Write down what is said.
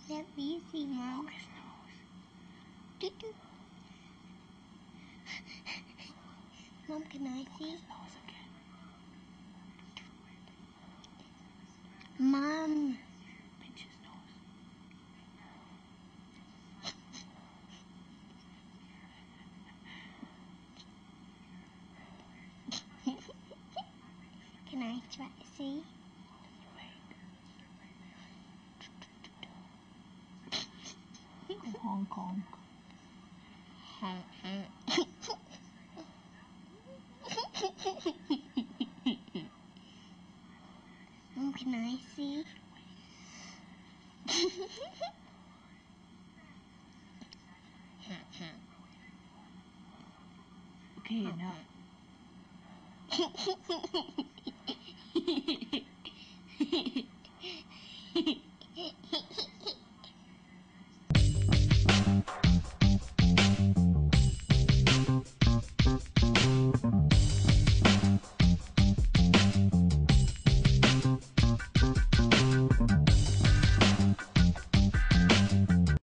Let me see, Mom. Look his nose. Doo-doo. Mom, can I see? His nose again. Mom. Pinch his nose. Can I try to see? Hong Kong. Mom, can I see? Okay, enough.